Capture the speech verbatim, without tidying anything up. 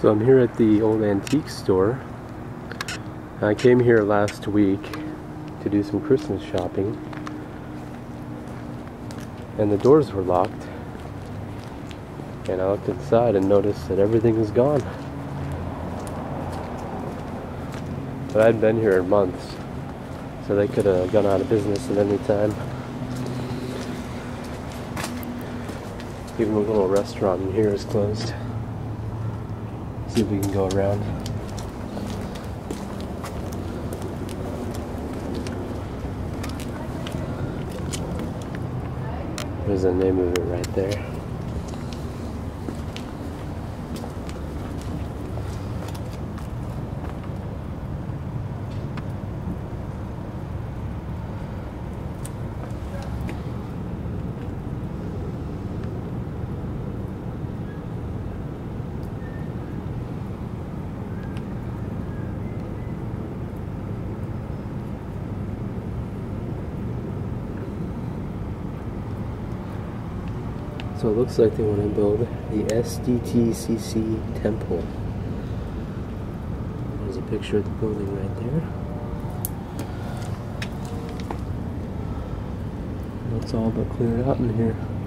So I'm here at the old antique store. I came here last week to do some Christmas shopping, and the doors were locked, and I looked inside and noticed that everything was gone. But I'd been here months, so they could have gone out of business at any time. Even the little restaurant in here is closed. See if we can go around. There's the name of it right there. So it looks like they want to build the S D T C C temple. There's a picture of the building right there. It's all but cleared out in here.